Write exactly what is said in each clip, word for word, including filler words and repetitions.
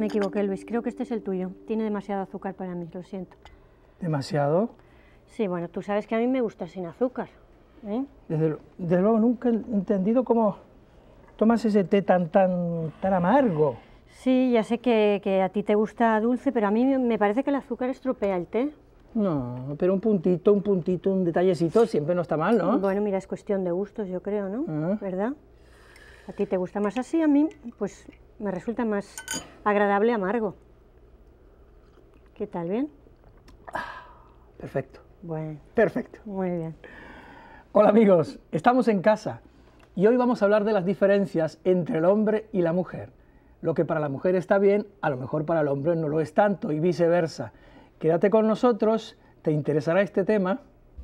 equivoqué, Luis. Creo que este es el tuyo. Tiene demasiado azúcar para mí, lo siento. ¿Demasiado? Sí, bueno, tú sabes que a mí me gusta sin azúcar, ¿eh? Desde, desde luego nunca he entendido cómo tomas ese té tan, tan, tan amargo. Sí, ya sé que, que a ti te gusta dulce, pero a mí me parece que el azúcar estropea el té. No, pero un puntito, un puntito, un detallecito siempre no está mal, ¿no? Bueno, mira, es cuestión de gustos, yo creo, ¿no? Ah. ¿Verdad? A ti te gusta más así, a mí, pues, me resulta más agradable amargo. ¿Qué tal, bien? Perfecto. Bueno. Perfecto. Muy bien. Hola amigos, estamos en casa y hoy vamos a hablar de las diferencias entre el hombre y la mujer. Lo que para la mujer está bien, a lo mejor para el hombre no lo es tanto y viceversa. Quédate con nosotros, te interesará este tema.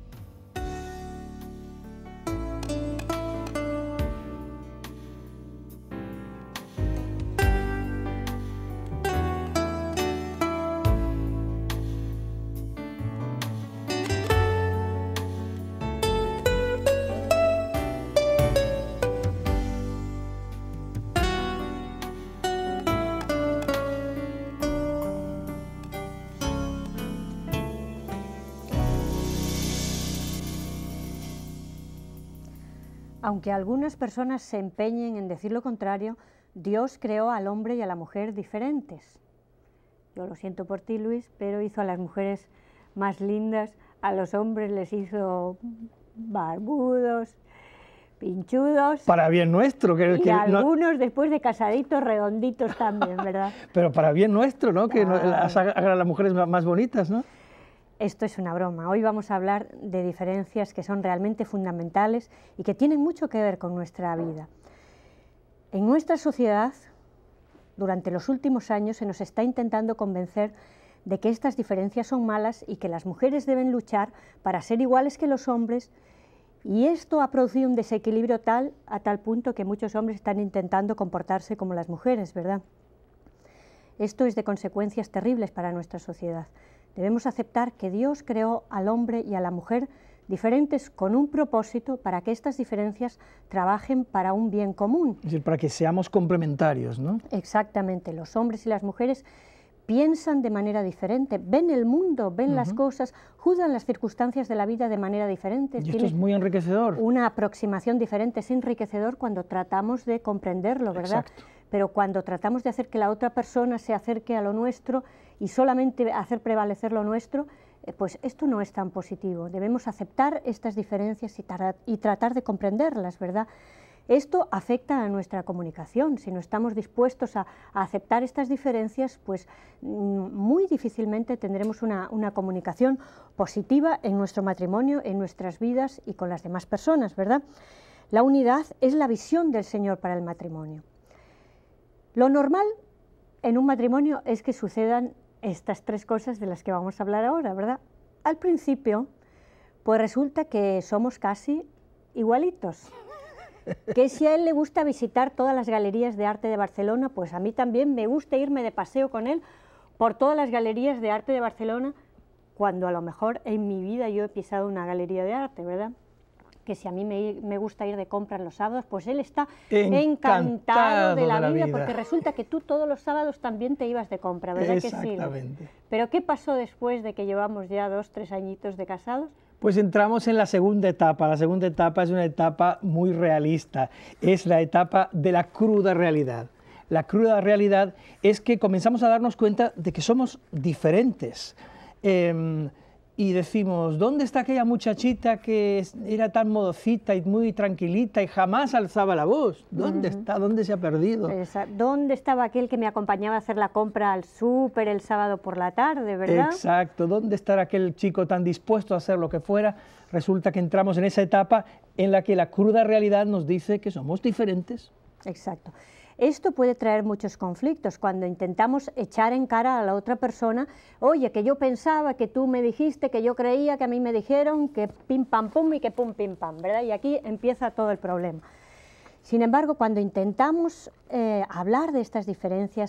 Aunque algunas personas se empeñen en decir lo contrario, Dios creó al hombre y a la mujer diferentes. Yo lo siento por ti, Luis, pero hizo a las mujeres más lindas, a los hombres les hizo barbudos, pinchudos. Para bien nuestro. Que, y que algunos no... después de casaditos redonditos también, ¿verdad? Pero para bien nuestro, ¿no? Que no, las hagan a las mujeres más bonitas, ¿no? Esto es una broma. Hoy vamos a hablar de diferencias que son realmente fundamentales y que tienen mucho que ver con nuestra vida. En nuestra sociedad, durante los últimos años, se nos está intentando convencer de que estas diferencias son malas y que las mujeres deben luchar para ser iguales que los hombres, y esto ha producido un desequilibrio tal, a tal punto que muchos hombres están intentando comportarse como las mujeres, ¿verdad? Esto es de consecuencias terribles para nuestra sociedad. Debemos aceptar que Dios creó al hombre y a la mujer diferentes con un propósito para que estas diferencias trabajen para un bien común. Es decir, para que seamos complementarios, ¿no? Exactamente. Los hombres y las mujeres piensan de manera diferente, ven el mundo, ven uh-huh. las cosas, juzgan las circunstancias de la vida de manera diferente. Y esto es muy enriquecedor. Una aproximación diferente, es enriquecedor cuando tratamos de comprenderlo, ¿verdad? Exacto. Pero cuando tratamos de hacer que la otra persona se acerque a lo nuestro y solamente hacer prevalecer lo nuestro, eh, pues esto no es tan positivo. Debemos aceptar estas diferencias y, tra y tratar de comprenderlas, ¿verdad? Esto afecta a nuestra comunicación. Si no estamos dispuestos a, a aceptar estas diferencias, pues muy difícilmente tendremos una, una comunicación positiva en nuestro matrimonio, en nuestras vidas y con las demás personas, ¿verdad? La unidad es la visión del Señor para el matrimonio. Lo normal en un matrimonio es que sucedan estas tres cosas de las que vamos a hablar ahora, ¿verdad? Al principio, pues resulta que somos casi igualitos. Que si a él le gusta visitar todas las galerías de arte de Barcelona, pues a mí también me gusta irme de paseo con él por todas las galerías de arte de Barcelona, cuando a lo mejor en mi vida yo he pisado una galería de arte, ¿verdad? Que si a mí me, me gusta ir de compras los sábados, pues él está encantado, encantado de, la, de la vida, vida, porque resulta que tú todos los sábados también te ibas de compra, ¿verdad que sí? Exactamente. Pero ¿qué pasó después de que llevamos ya dos, tres añitos de casados? Pues entramos en la segunda etapa. La segunda etapa es una etapa muy realista, es la etapa de la cruda realidad. La cruda realidad es que comenzamos a darnos cuenta de que somos diferentes. Eh, Y decimos, ¿dónde está aquella muchachita que era tan modosita y muy tranquilita y jamás alzaba la voz? ¿Dónde uh-huh. está? ¿Dónde se ha perdido? ¿Dónde estaba aquel que me acompañaba a hacer la compra al súper el sábado por la tarde, verdad? Exacto. ¿Dónde estará aquel chico tan dispuesto a hacer lo que fuera? Resulta que entramos en esa etapa en la que la cruda realidad nos dice que somos diferentes. Exacto. Esto puede traer muchos conflictos cuando intentamos echar en cara a la otra persona, oye, que yo pensaba, que tú me dijiste, que yo creía, que a mí me dijeron, que pim pam pum y que pum pim pam, ¿verdad? Y aquí empieza todo el problema. Sin embargo, cuando intentamos eh, hablar de estas diferencias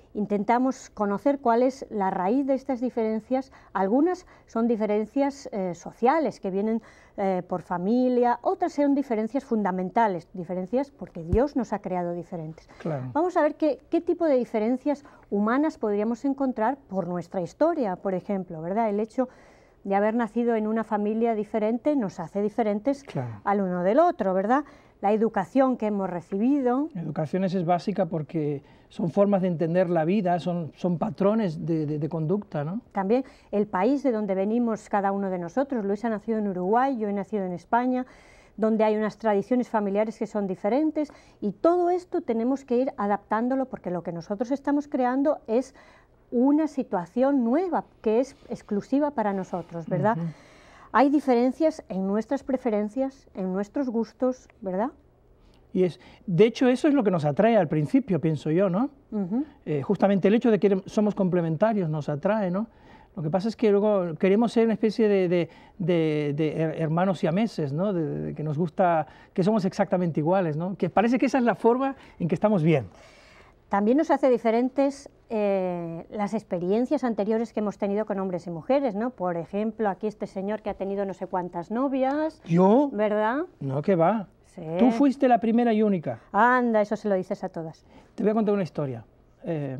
intentamos conocer cuál es la raíz de estas diferencias. Algunas son diferencias eh, sociales que vienen eh, por familia, otras son diferencias fundamentales, diferencias porque Dios nos ha creado diferentes. Claro. Vamos a ver qué, qué tipo de diferencias humanas podríamos encontrar por nuestra historia, por ejemplo, ¿verdad? El hecho de haber nacido en una familia diferente nos hace diferentes Claro. al uno del otro, ¿verdad? La educación que hemos recibido. La educación es básica porque son formas de entender la vida, son, son patrones de, de, de conducta, ¿no? También el país de donde venimos cada uno de nosotros. Luis ha nacido en Uruguay, yo he nacido en España, donde hay unas tradiciones familiares que son diferentes, y todo esto tenemos que ir adaptándolo porque lo que nosotros estamos creando es una situación nueva que es exclusiva para nosotros, ¿verdad? Uh-huh. Hay diferencias en nuestras preferencias, en nuestros gustos, ¿verdad? Y es, de hecho, eso es lo que nos atrae al principio, pienso yo, ¿no? Uh-huh. eh, justamente el hecho de que somos complementarios nos atrae, ¿no? Lo que pasa es que luego queremos ser una especie de, de, de, de hermanos siameses, ¿no? De, de, que nos gusta, que somos exactamente iguales, ¿no? Que parece que esa es la forma en que estamos bien. También nos hace diferentes eh, las experiencias anteriores que hemos tenido con hombres y mujeres, ¿no? Por ejemplo, aquí este señor que ha tenido no sé cuántas novias. ¿Yo? ¿Verdad? No, que va. Sí. Tú fuiste la primera y única. Anda, eso se lo dices a todas. Te voy a contar una historia. Eh,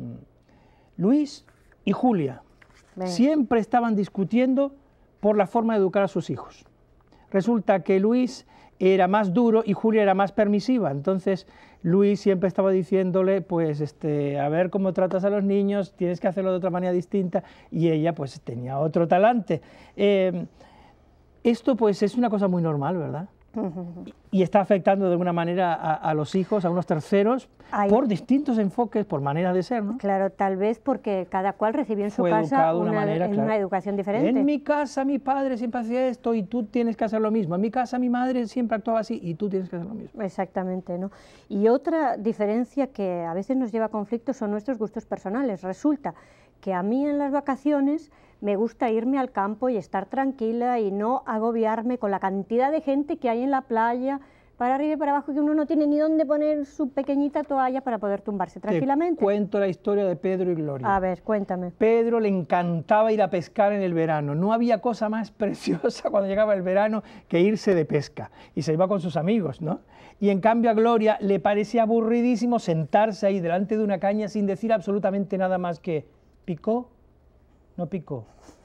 Luis y Julia Venga. siempre estaban discutiendo por la forma de educar a sus hijos. Resulta que Luis era más duro y Julia era más permisiva, entonces Luis siempre estaba diciéndole, pues, este, a ver cómo tratas a los niños, tienes que hacerlo de otra manera distinta, y ella, pues, tenía otro talante. Eh, esto, pues, es una cosa muy normal, ¿verdad? Uh-huh. Y está afectando de alguna manera a, a los hijos, a unos terceros, Ay. por distintos enfoques, por maneras de ser, ¿no? Claro, tal vez porque cada cual recibió en su Fue casa una, una, manera, en claro. una educación diferente. En mi casa mi padre siempre hacía esto y tú tienes que hacer lo mismo. En mi casa mi madre siempre actuaba así y tú tienes que hacer lo mismo. Exactamente, ¿no? Y otra diferencia que a veces nos lleva a conflictos son nuestros gustos personales. Resulta que a mí en las vacaciones me gusta irme al campo y estar tranquila y no agobiarme con la cantidad de gente que hay en la playa, para arriba y para abajo, que uno no tiene ni dónde poner su pequeñita toalla para poder tumbarse tranquilamente. Te cuento la historia de Pedro y Gloria. A ver, cuéntame. Pedro le encantaba ir a pescar en el verano. No había cosa más preciosa cuando llegaba el verano que irse de pesca. Y se iba con sus amigos, ¿no? Y en cambio a Gloria le parecía aburridísimo sentarse ahí delante de una caña sin decir absolutamente nada más que ¿picó? No picó.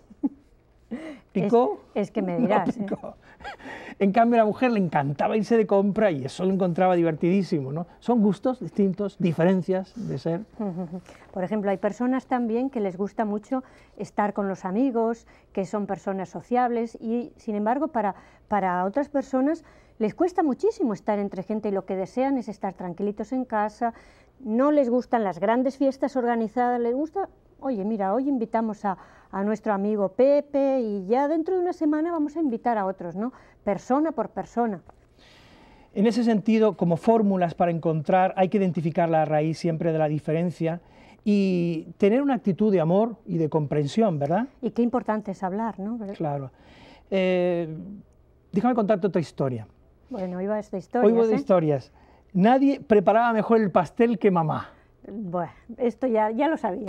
¿Picó? Es, es que me dirás. No picó. ¿eh? En cambio a la mujer le encantaba irse de compra y eso lo encontraba divertidísimo, ¿no? Son gustos distintos, diferencias de ser. Por ejemplo, hay personas también que les gusta mucho estar con los amigos, que son personas sociables y, sin embargo, para, para otras personas les cuesta muchísimo estar entre gente y lo que desean es estar tranquilitos en casa, no les gustan las grandes fiestas organizadas, les gusta... Oye, mira, hoy invitamos a, a nuestro amigo Pepe y ya dentro de una semana vamos a invitar a otros, ¿no? Persona por persona. En ese sentido, como fórmulas para encontrar, hay que identificar la raíz siempre de la diferencia y tener una actitud de amor y de comprensión, ¿verdad? Y qué importante es hablar, ¿no? Claro. Eh, déjame contarte otra historia. Bueno, hoy va de historias, Hoy va de ¿eh? historias. Nadie preparaba mejor el pastel que mamá. Bueno, esto ya, ya lo sabía.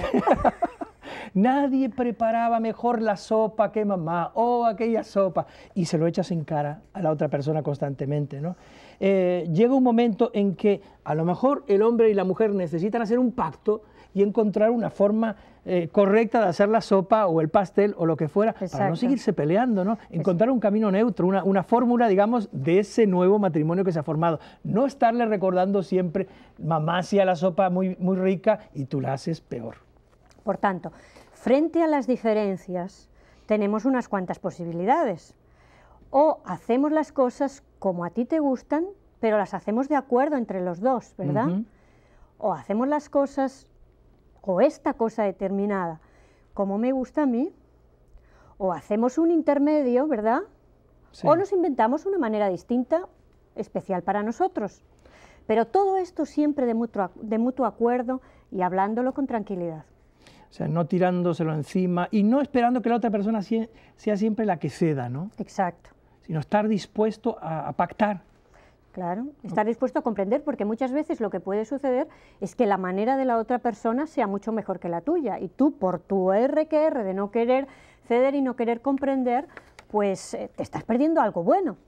Nadie preparaba mejor la sopa que mamá, o oh, aquella sopa, y se lo echas en cara a la otra persona constantemente, ¿no? Eh, llega un momento en que a lo mejor el hombre y la mujer necesitan hacer un pacto y encontrar una forma eh, correcta de hacer la sopa o el pastel o lo que fuera, Exacto. para no seguirse peleando, ¿no? Encontrar un camino neutro, una, una fórmula, digamos, de ese nuevo matrimonio que se ha formado. No estarle recordando siempre, mamá hacía la sopa muy, muy rica y tú la haces peor. Por tanto, frente a las diferencias, tenemos unas cuantas posibilidades. O hacemos las cosas como a ti te gustan, pero las hacemos de acuerdo entre los dos, ¿verdad? Uh-huh. O hacemos las cosas, o esta cosa determinada, como me gusta a mí, o hacemos un intermedio, ¿verdad? Sí. O nos inventamos una manera distinta, especial para nosotros. Pero todo esto siempre de mutuo, de mutuo acuerdo y hablándolo con tranquilidad. O sea, no tirándoselo encima y no esperando que la otra persona sea siempre la que ceda, ¿no? Exacto. Sino estar dispuesto a, a pactar. Claro, estar dispuesto a comprender, porque muchas veces lo que puede suceder es que la manera de la otra persona sea mucho mejor que la tuya, y tú, por tu erre que erre de no querer ceder y no querer comprender, pues eh, te estás perdiendo algo bueno.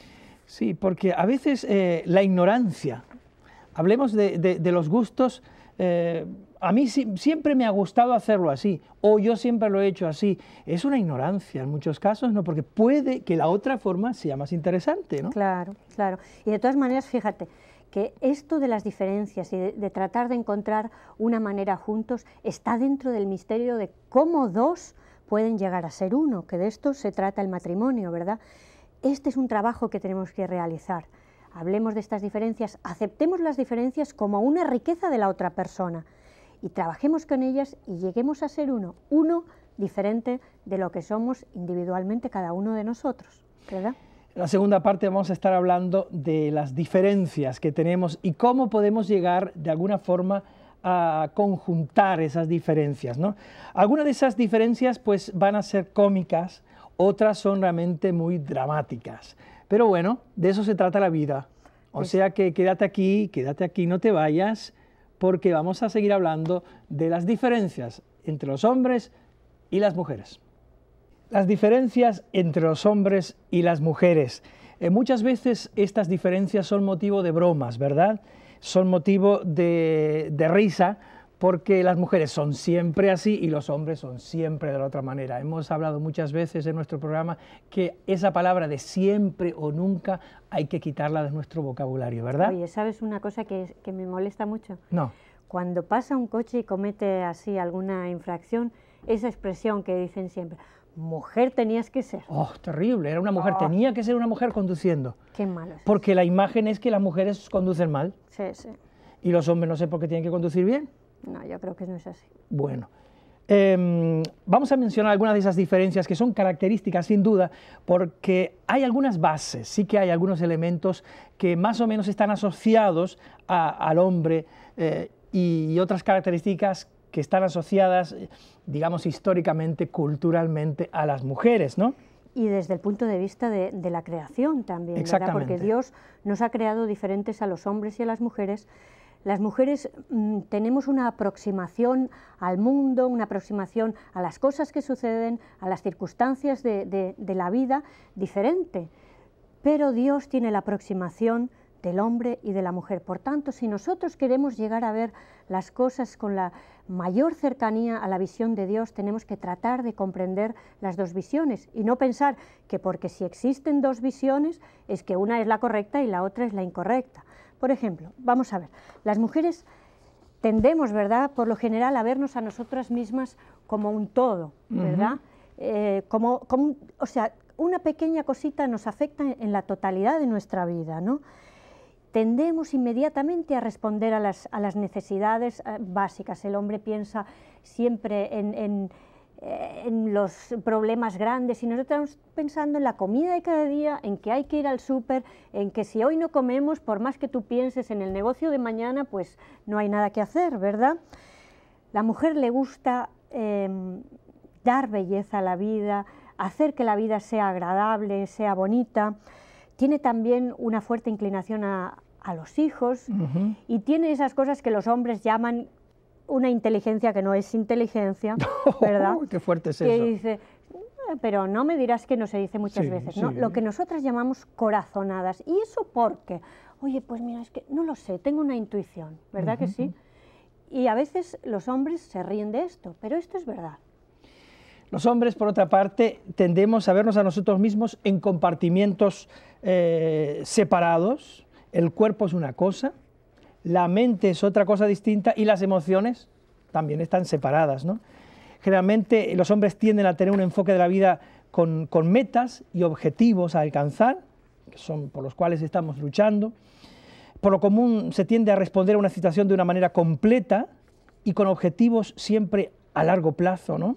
Sí, porque a veces eh, la ignorancia, hablemos de, de, de los gustos, eh, a mí si, siempre me ha gustado hacerlo así, o yo siempre lo he hecho así. Es una ignorancia en muchos casos, ¿no? Porque puede que la otra forma sea más interesante, ¿no? Claro, claro. Y de todas maneras, fíjate, que esto de las diferencias y de, de tratar de encontrar una manera juntos está dentro del misterio de cómo dos pueden llegar a ser uno, que de esto se trata el matrimonio, ¿verdad? Este es un trabajo que tenemos que realizar. Hablemos de estas diferencias, aceptemos las diferencias como una riqueza de la otra persona y trabajemos con ellas y lleguemos a ser uno, uno diferente de lo que somos individualmente cada uno de nosotros, ¿verdad? En la segunda parte vamos a estar hablando de las diferencias que tenemos y cómo podemos llegar de alguna forma a conjuntar esas diferencias, ¿no? Algunas de esas diferencias pues van a ser cómicas, otras son realmente muy dramáticas, pero bueno, de eso se trata la vida, o sea que quédate aquí, quédate aquí, no te vayas, porque vamos a seguir hablando de las diferencias entre los hombres y las mujeres. Las diferencias entre los hombres y las mujeres. Eh, muchas veces estas diferencias son motivo de bromas, ¿verdad? Son motivo de, de risa, porque las mujeres son siempre así y los hombres son siempre de la otra manera. Hemos hablado muchas veces en nuestro programa que esa palabra de siempre o nunca hay que quitarla de nuestro vocabulario, ¿verdad? Oye, ¿sabes una cosa que, que me molesta mucho? No. Cuando pasa un coche y comete así alguna infracción, esa expresión que dicen siempre, mujer tenías que ser. Oh, terrible, era una mujer, Oh. tenía que ser una mujer conduciendo. Qué malo es. Porque la imagen es que las mujeres conducen mal Sí, sí. y los hombres no sé por qué tienen que conducir bien. No, yo creo que no es así. Bueno, eh, vamos a mencionar algunas de esas diferencias que son características sin duda, porque hay algunas bases, sí que hay algunos elementos que más o menos están asociados a, al hombre eh, y, y otras características que están asociadas, digamos, históricamente, culturalmente a las mujeres, ¿no? Y desde el punto de vista de, de la creación también, ¿verdad? Exactamente. Porque Dios nos ha creado diferentes a los hombres y a las mujeres. Las mujeres mmm, tenemos una aproximación al mundo, una aproximación a las cosas que suceden, a las circunstancias de, de, de la vida diferente, pero Dios tiene la aproximación del hombre y de la mujer. Por tanto, si nosotros queremos llegar a ver las cosas con la mayor cercanía a la visión de Dios, tenemos que tratar de comprender las dos visiones y no pensar que porque si existen dos visiones es que una es la correcta y la otra es la incorrecta. Por ejemplo, vamos a ver, las mujeres tendemos, ¿verdad?, por lo general a vernos a nosotras mismas como un todo, ¿verdad? Uh-huh. eh, como, como, o sea, una pequeña cosita nos afecta en la totalidad de nuestra vida, ¿no? Tendemos inmediatamente a responder a las, a las necesidades eh, básicas. El hombre piensa siempre en, en, eh, en los problemas grandes y nosotros estamos pensando en la comida de cada día, en que hay que ir al súper, en que si hoy no comemos, por más que tú pienses en el negocio de mañana, pues no hay nada que hacer, ¿verdad? La mujer le gusta eh, dar belleza a la vida, hacer que la vida sea agradable, sea bonita. Tiene también una fuerte inclinación a, a los hijos uh-huh. y tiene esas cosas que los hombres llaman una inteligencia que no es inteligencia, ¿verdad? Oh, ¡qué fuerte es que eso! Dice, pero no me dirás que no se dice muchas sí, veces, sí. ¿no? Lo que nosotras llamamos corazonadas. ¿Y eso por qué? Oye, pues mira, es que no lo sé, tengo una intuición, ¿verdad uh-huh. que sí? Y a veces los hombres se ríen de esto, pero esto es verdad. Los hombres, por otra parte, tendemos a vernos a nosotros mismos en compartimientos eh, separados. El cuerpo es una cosa, la mente es otra cosa distinta y las emociones también están separadas, ¿no? Generalmente los hombres tienden a tener un enfoque de la vida con, con metas y objetivos a alcanzar, que son por los cuales estamos luchando. Por lo común se tiende a responder a una situación de una manera completa y con objetivos siempre a largo plazo, ¿no?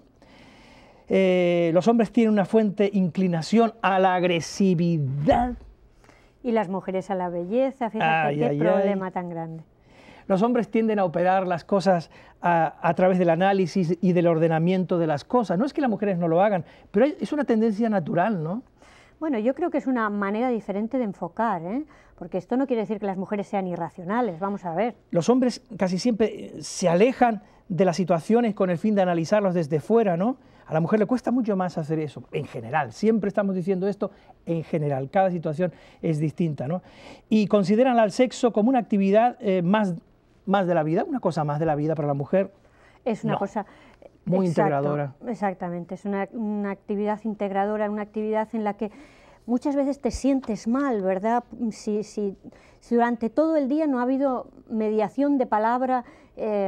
Eh, los hombres tienen una fuerte inclinación a la agresividad. Y las mujeres a la belleza, fíjate ay, qué ay, problema ay. tan grande. Los hombres tienden a operar las cosas a, a través del análisis y del ordenamiento de las cosas. No es que las mujeres no lo hagan, pero es una tendencia natural, ¿no? Bueno, yo creo que es una manera diferente de enfocar, ¿eh? Porque esto no quiere decir que las mujeres sean irracionales, vamos a ver. Los hombres casi siempre se alejan de las situaciones con el fin de analizarlos desde fuera, ¿no? A la mujer le cuesta mucho más hacer eso, en general, siempre estamos diciendo esto en general, cada situación es distinta, ¿no? Y consideran al sexo como una actividad eh, más, más de la vida, una cosa más de la vida para la mujer. Es una no. cosa... Muy Exacto, integradora. Exactamente, es una, una actividad integradora, una actividad en la que muchas veces te sientes mal, ¿verdad? Si, si, si durante todo el día no ha habido mediación de palabra eh,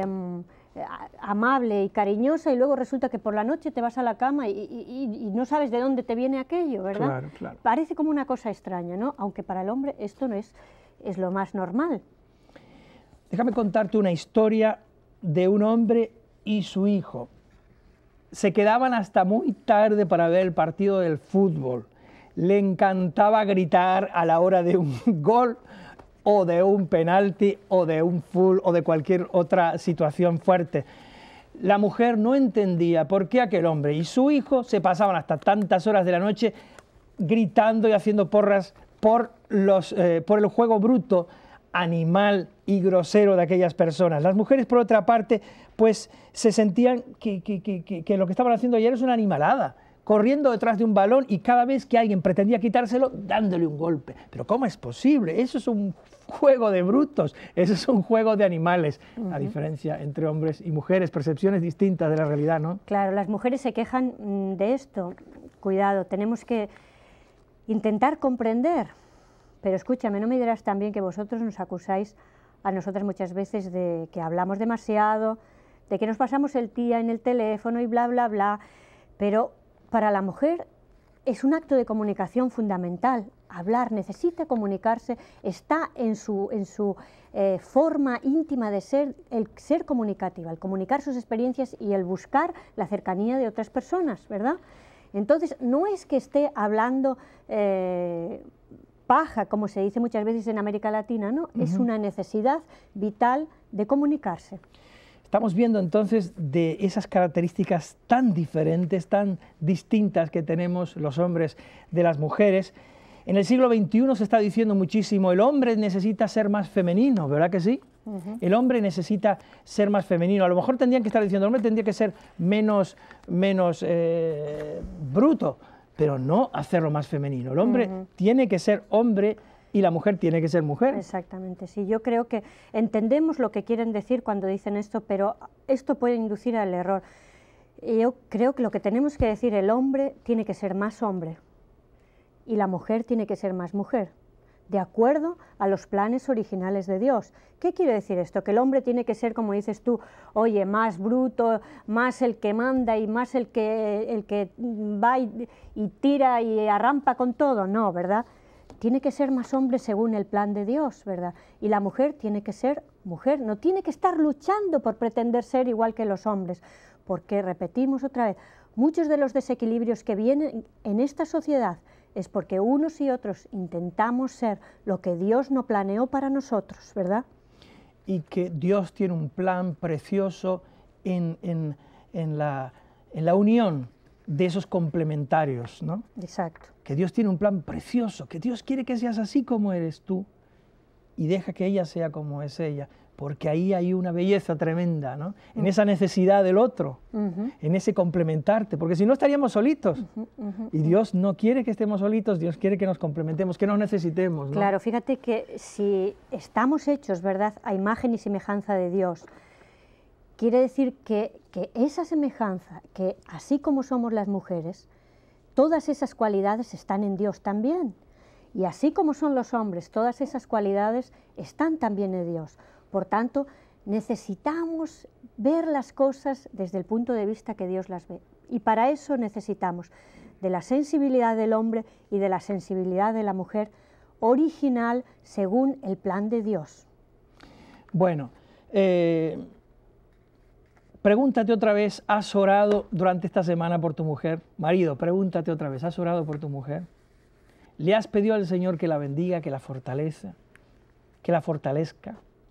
amable y cariñosa, y luego resulta que por la noche te vas a la cama y, y, y no sabes de dónde te viene aquello, ¿verdad? Claro, claro. Parece como una cosa extraña, ¿no? Aunque para el hombre esto no es, es lo más normal. Déjame contarte una historia de un hombre y su hijo. Se quedaban hasta muy tarde para ver el partido del fútbol. Le encantaba gritar a la hora de un gol o de un penalti o de un full o de cualquier otra situación fuerte. La mujer no entendía por qué aquel hombre y su hijo se pasaban hasta tantas horas de la noche gritando y haciendo porras por, los, eh, por el juego bruto, animal y grosero de aquellas personas. Las mujeres, por otra parte, pues se sentían que, que, que, que lo que estaban haciendo ayer es una animalada, corriendo detrás de un balón y cada vez que alguien pretendía quitárselo, dándole un golpe. Pero ¿cómo es posible? Eso es un juego de brutos, eso es un juego de animales. Uh-huh. La diferencia entre hombres y mujeres, percepciones distintas de la realidad, ¿no? Claro, las mujeres se quejan de esto. Cuidado, tenemos que intentar comprender. Pero escúchame, no me dirás también que vosotros nos acusáis a nosotras muchas veces de que hablamos demasiado, de que nos pasamos el día en el teléfono y bla, bla, bla. Pero para la mujer es un acto de comunicación fundamental. Hablar, necesita comunicarse, está en su, en su eh, forma íntima de ser, el ser comunicativa, el comunicar sus experiencias y el buscar la cercanía de otras personas, ¿verdad? Entonces, no es que esté hablando eh, paja, como se dice muchas veces en América Latina, ¿no? Uh-huh. Es una necesidad vital de comunicarse. Estamos viendo entonces de esas características tan diferentes, tan distintas que tenemos los hombres de las mujeres. En el siglo veintiuno se está diciendo muchísimo, el hombre necesita ser más femenino, ¿verdad que sí? Uh-huh. El hombre necesita ser más femenino. A lo mejor tendrían que estar diciendo, el hombre tendría que ser menos, menos eh, bruto, pero no hacerlo más femenino. El hombre uh-huh. tiene que ser hombre y la mujer tiene que ser mujer. Exactamente, sí. Yo creo que entendemos lo que quieren decir cuando dicen esto, pero esto puede inducir al error. Yo creo que lo que tenemos que decir, el hombre tiene que ser más hombre y la mujer tiene que ser más mujer, de acuerdo a los planes originales de Dios. ¿Qué quiere decir esto? Que el hombre tiene que ser, como dices tú, oye, más bruto, más el que manda y más el que, el que va y, y tira y arrampa con todo. No, ¿verdad? Tiene que ser más hombre según el plan de Dios, ¿verdad? Y la mujer tiene que ser mujer, no tiene que estar luchando por pretender ser igual que los hombres, porque, repetimos otra vez, muchos de los desequilibrios que vienen en esta sociedad es porque unos y otros intentamos ser lo que Dios no planeó para nosotros, ¿verdad? Y que Dios tiene un plan precioso en, en, en, la, en la unión de esos complementarios, ¿no? Exacto. Que Dios tiene un plan precioso, que Dios quiere que seas así como eres tú y deja que ella sea como es ella, porque ahí hay una belleza tremenda, ¿no? En uh-huh. esa necesidad del otro, uh-huh. en ese complementarte, porque si no estaríamos solitos. Uh-huh, uh-huh, y Dios no quiere que estemos solitos, Dios quiere que nos complementemos, que nos necesitemos, ¿no? Claro, fíjate que si estamos hechos, ¿verdad?, a imagen y semejanza de Dios, quiere decir que, que esa semejanza, que así como somos las mujeres, todas esas cualidades están en Dios también. Y así como son los hombres, todas esas cualidades están también en Dios. Por tanto, necesitamos ver las cosas desde el punto de vista que Dios las ve. Y para eso necesitamos de la sensibilidad del hombre y de la sensibilidad de la mujer, original según el plan de Dios. Bueno, eh, pregúntate otra vez, ¿has orado durante esta semana por tu mujer? Marido, pregúntate otra vez, ¿has orado por tu mujer? ¿Le has pedido al Señor que la bendiga, que la fortaleza, que la fortalezca?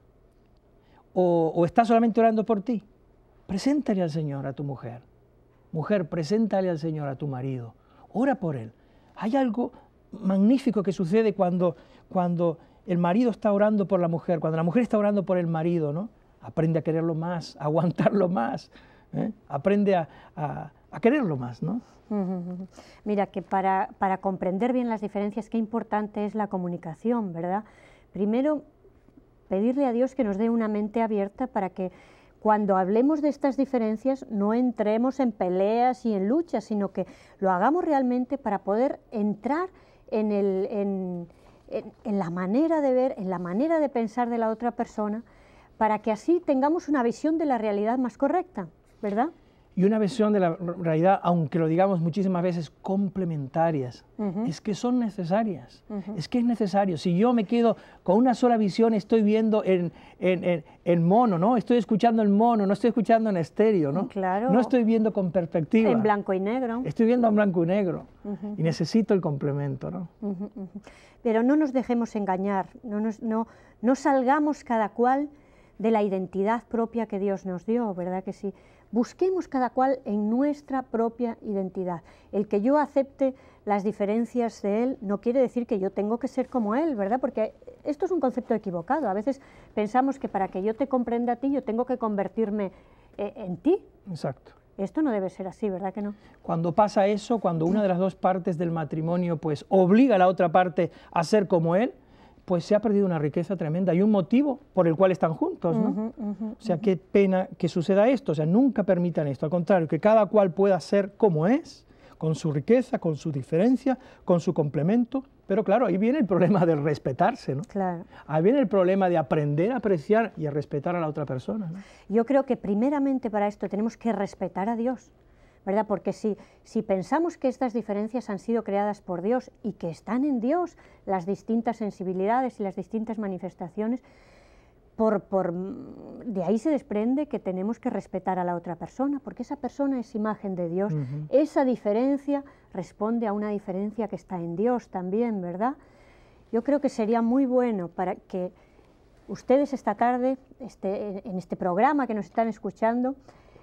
¿O, o estás solamente orando por ti? Preséntale al Señor a tu mujer. Mujer, preséntale al Señor a tu marido. Ora por él. Hay algo magnífico que sucede cuando, cuando el marido está orando por la mujer, cuando la mujer está orando por el marido, ¿no? Aprende a quererlo más, a aguantarlo más, ¿eh? Aprende a, a, a quererlo más, ¿no? Mira, que para, para comprender bien las diferencias, qué importante es la comunicación, ¿verdad? Primero, pedirle a Dios que nos dé una mente abierta para que cuando hablemos de estas diferencias no entremos en peleas y en luchas, sino que lo hagamos realmente para poder entrar en, el, en, en, en la manera de ver, en la manera de pensar de la otra persona, para que así tengamos una visión de la realidad más correcta, ¿verdad? Y una visión de la realidad, aunque lo digamos muchísimas veces, complementarias. Uh-huh. Es que son necesarias, uh-huh. Es que es necesario. Si yo me quedo con una sola visión, estoy viendo en, en, en, en mono, ¿no? Estoy escuchando en mono, no estoy escuchando en estéreo, ¿no? Claro. No estoy viendo con perspectiva. En blanco y negro. Estoy viendo en blanco y negro. Uh-huh. Y necesito el complemento, ¿no? Uh-huh, uh-huh. Pero no nos dejemos engañar, no, nos, no, no salgamos cada cual de la identidad propia que Dios nos dio, ¿verdad que sí? Busquemos cada cual en nuestra propia identidad. El que yo acepte las diferencias de él no quiere decir que yo tengo que ser como él, ¿verdad? Porque esto es un concepto equivocado. A veces pensamos que para que yo te comprenda a ti, yo tengo que convertirme eh, en ti. Exacto. Esto no debe ser así, ¿verdad que no? Cuando pasa eso, cuando una de las dos partes del matrimonio pues obliga a la otra parte a ser como él, pues se ha perdido una riqueza tremenda y un motivo por el cual están juntos, ¿no? Uh-huh, uh-huh, o sea, uh-huh. Qué pena que suceda esto, o sea, nunca permitan esto, al contrario, que cada cual pueda ser como es, con su riqueza, con su diferencia, con su complemento, pero claro, ahí viene el problema de respetarse, ¿no? Claro. Ahí viene el problema de aprender a apreciar y a respetar a la otra persona, ¿no? Yo creo que primeramente para esto tenemos que respetar a Dios, ¿verdad? Porque si, si pensamos que estas diferencias han sido creadas por Dios y que están en Dios las distintas sensibilidades y las distintas manifestaciones, por, por, de ahí se desprende que tenemos que respetar a la otra persona, porque esa persona es imagen de Dios. Uh-huh. Esa diferencia responde a una diferencia que está en Dios también, ¿verdad? Yo creo que sería muy bueno para que ustedes esta tarde, este, en este programa que nos están escuchando,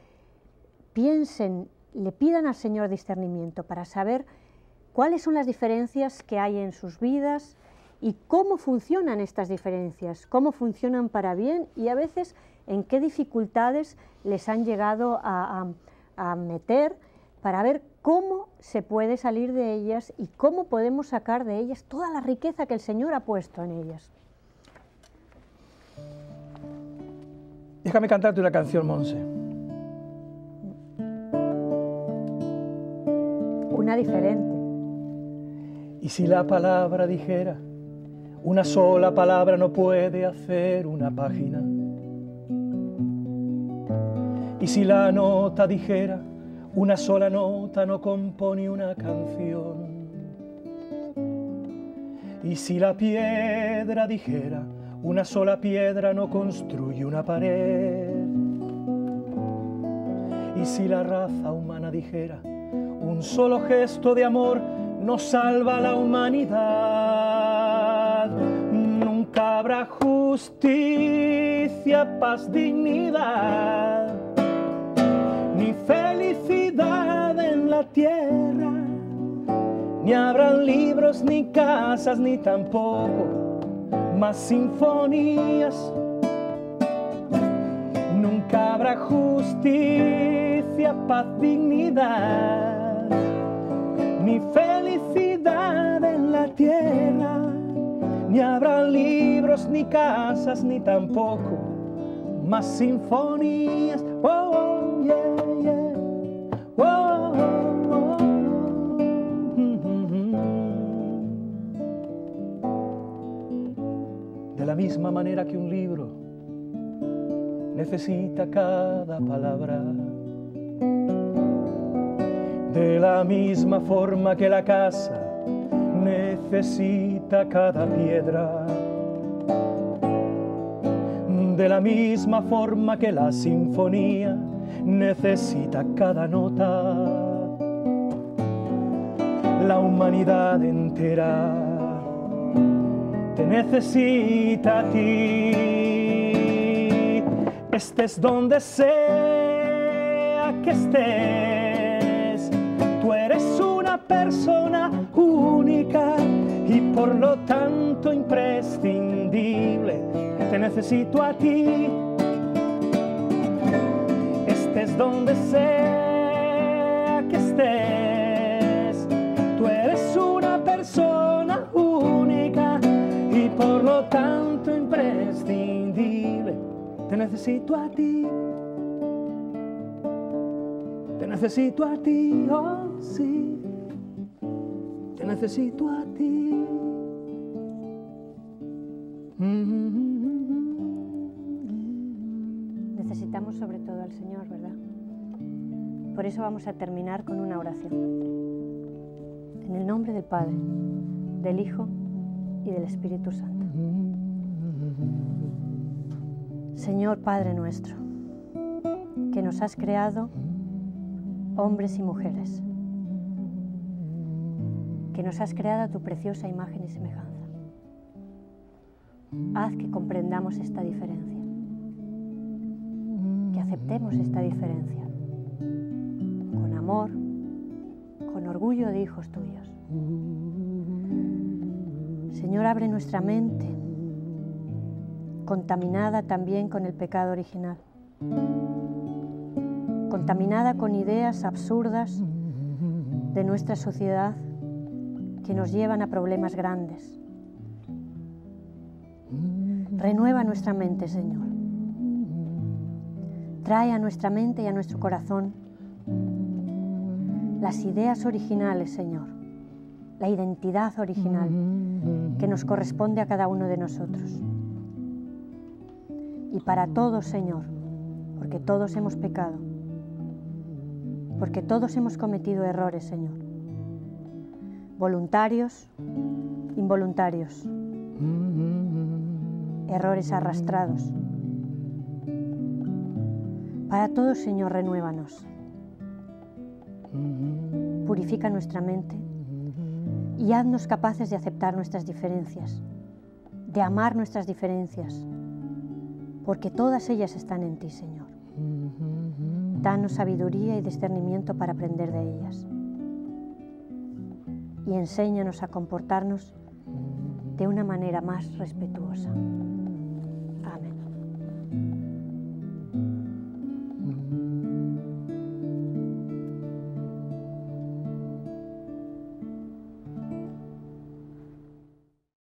piensen, le pidan al Señor discernimiento para saber cuáles son las diferencias que hay en sus vidas y cómo funcionan estas diferencias, cómo funcionan para bien y a veces en qué dificultades les han llegado a, a, a meter para ver cómo se puede salir de ellas y cómo podemos sacar de ellas toda la riqueza que el Señor ha puesto en ellas. Déjame cantarte una canción, Monse. Una diferente. Y si la palabra dijera, una sola palabra no puede hacer una página. Y si la nota dijera, una sola nota no compone una canción. Y si la piedra dijera, una sola piedra no construye una pared. Y si la raza humana dijera, un solo gesto de amor nos salva a la humanidad. Nunca habrá justicia, paz, dignidad, ni felicidad en la tierra, ni habrán libros, ni casas, ni tampoco más sinfonías. Nunca habrá justicia, paz, dignidad, ni felicidad en la tierra, ni habrá libros, ni casas, ni tampoco más sinfonías. Oh, yeah, yeah. Oh, oh, oh. Mm-hmm. De la misma manera que un libro necesita cada palabra, de la misma forma que la casa necesita cada piedra, de la misma forma que la sinfonía necesita cada nota, la humanidad entera te necesita a ti. Estés donde sea que estés, tú eres una persona única y por lo tanto imprescindible. Te necesito a ti, estés donde sea que estés. Tú eres una persona única y por lo tanto imprescindible. Te necesito a ti, te necesito a ti, oh sí, te necesito a ti. Necesitamos sobre todo al Señor, ¿verdad? Por eso vamos a terminar con una oración. En el nombre del Padre, del Hijo y del Espíritu Santo. Señor Padre nuestro, que nos has creado hombres y mujeres, que nos has creado a tu preciosa imagen y semejanza. Haz que comprendamos esta diferencia, que aceptemos esta diferencia, con amor, con orgullo de hijos tuyos. Señor, abre nuestra mente, contaminada también con el pecado original, contaminada con ideas absurdas de nuestra sociedad que nos llevan a problemas grandes. Renueva nuestra mente, Señor. Trae a nuestra mente y a nuestro corazón las ideas originales, Señor, la identidad original que nos corresponde a cada uno de nosotros. Y para todos, Señor, porque todos hemos pecado, porque todos hemos cometido errores, Señor, voluntarios, involuntarios, errores arrastrados. Para todos, Señor, renuévanos, purifica nuestra mente y haznos capaces de aceptar nuestras diferencias, de amar nuestras diferencias, porque todas ellas están en ti, Señor. Danos sabiduría y discernimiento para aprender de ellas. Y enséñanos a comportarnos de una manera más respetuosa. Amén.